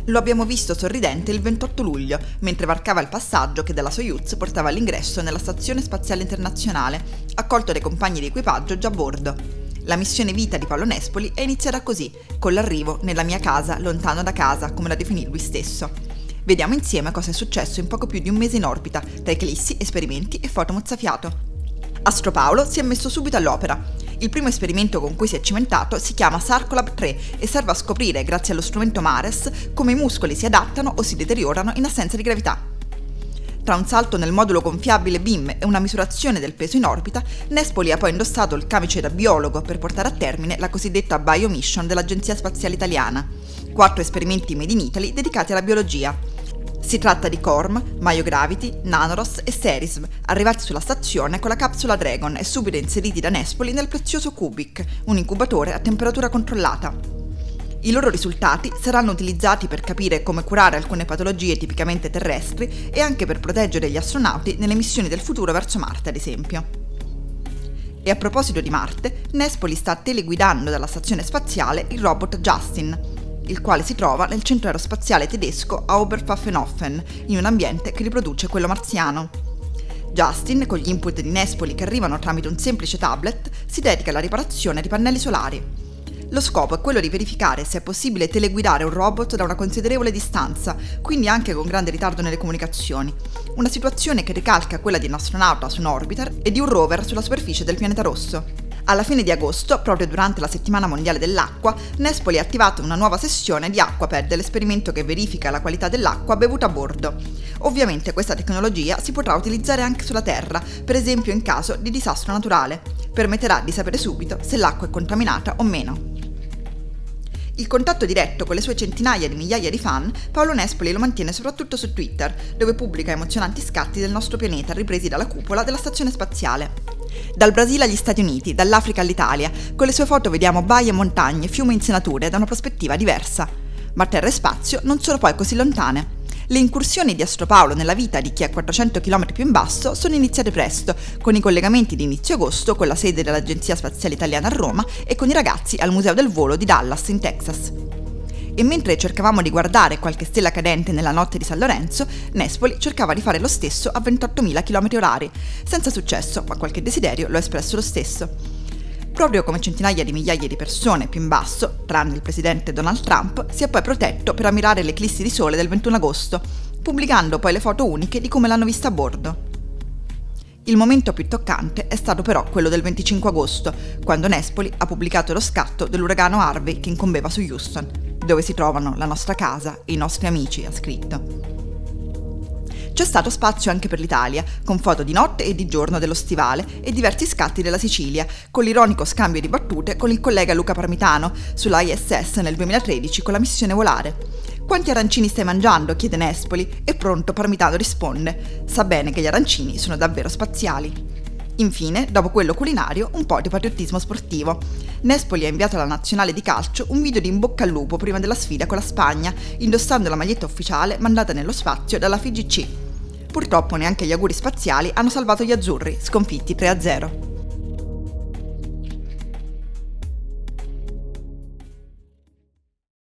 Lo abbiamo visto sorridente il 28 luglio, mentre varcava il passaggio che dalla Soyuz portava all'ingresso nella Stazione Spaziale Internazionale, accolto dai compagni di equipaggio già a bordo. La missione vita di Paolo Nespoli è iniziata così, con l'arrivo nella mia casa, lontano da casa, come la definì lui stesso. Vediamo insieme cosa è successo in poco più di un mese in orbita, tra eclissi, esperimenti e foto mozzafiato. Astro Paolo si è messo subito all'opera. Il primo esperimento con cui si è cimentato si chiama Sarcolab 3 e serve a scoprire, grazie allo strumento MARES, come i muscoli si adattano o si deteriorano in assenza di gravità. Tra un salto nel modulo gonfiabile BIM e una misurazione del peso in orbita, Nespoli ha poi indossato il camice da biologo per portare a termine la cosiddetta Biomission dell'Agenzia Spaziale Italiana. 4 esperimenti made in Italy dedicati alla biologia. Si tratta di CORM, Myogravity, Nanoros e Cerism, arrivati sulla stazione con la capsula Dragon e subito inseriti da Nespoli nel prezioso Cubic, un incubatore a temperatura controllata. I loro risultati saranno utilizzati per capire come curare alcune patologie tipicamente terrestri e anche per proteggere gli astronauti nelle missioni del futuro verso Marte, ad esempio. E a proposito di Marte, Nespoli sta teleguidando dalla stazione spaziale il robot Justin, il quale si trova nel centro aerospaziale tedesco a Oberpfaffenhofen, in un ambiente che riproduce quello marziano. Justin, con gli input di Nespoli che arrivano tramite un semplice tablet, si dedica alla riparazione di pannelli solari. Lo scopo è quello di verificare se è possibile teleguidare un robot da una considerevole distanza, quindi anche con grande ritardo nelle comunicazioni, una situazione che ricalca quella di un astronauta su un orbiter e di un rover sulla superficie del pianeta rosso. Alla fine di agosto, proprio durante la settimana mondiale dell'acqua, Nespoli ha attivato una nuova sessione di Aquapad, l'esperimento che verifica la qualità dell'acqua bevuta a bordo. Ovviamente questa tecnologia si potrà utilizzare anche sulla Terra, per esempio in caso di disastro naturale. Permetterà di sapere subito se l'acqua è contaminata o meno. Il contatto diretto con le sue centinaia di migliaia di fan, Paolo Nespoli lo mantiene soprattutto su Twitter, dove pubblica emozionanti scatti del nostro pianeta ripresi dalla cupola della stazione spaziale. Dal Brasile agli Stati Uniti, dall'Africa all'Italia, con le sue foto vediamo baie e montagne, fiumi e insenature da una prospettiva diversa. Ma Terra e spazio non sono poi così lontane. Le incursioni di Astro Paolo nella vita di chi è 400 km più in basso sono iniziate presto, con i collegamenti di inizio agosto con la sede dell'Agenzia Spaziale Italiana a Roma e con i ragazzi al Museo del Volo di Dallas, in Texas. E mentre cercavamo di guardare qualche stella cadente nella notte di San Lorenzo, Nespoli cercava di fare lo stesso a 28.000 km/h. Senza successo, ma qualche desiderio lo ha espresso lo stesso. Proprio come centinaia di migliaia di persone più in basso, tranne il presidente Donald Trump, si è poi protetto per ammirare l'eclissi di sole del 21 agosto, pubblicando poi le foto uniche di come l'hanno vista a bordo. Il momento più toccante è stato però quello del 25 agosto, quando Nespoli ha pubblicato lo scatto dell'uragano Harvey che incombeva su Houston, dove si trovano la nostra casa e i nostri amici, ha scritto. C'è stato spazio anche per l'Italia, con foto di notte e di giorno dello stivale e diversi scatti della Sicilia, con l'ironico scambio di battute con il collega Luca Parmitano sull'ISS nel 2013 con la missione Volare. «Quanti arancini stai mangiando?» chiede Nespoli e pronto Parmitano risponde: «Sa bene che gli arancini sono davvero spaziali». Infine, dopo quello culinario, un po' di patriottismo sportivo. Nespoli ha inviato alla nazionale di calcio un video di in bocca al lupo prima della sfida con la Spagna, indossando la maglietta ufficiale mandata nello spazio dalla FIGC. Purtroppo neanche gli auguri spaziali hanno salvato gli azzurri, sconfitti 3-0.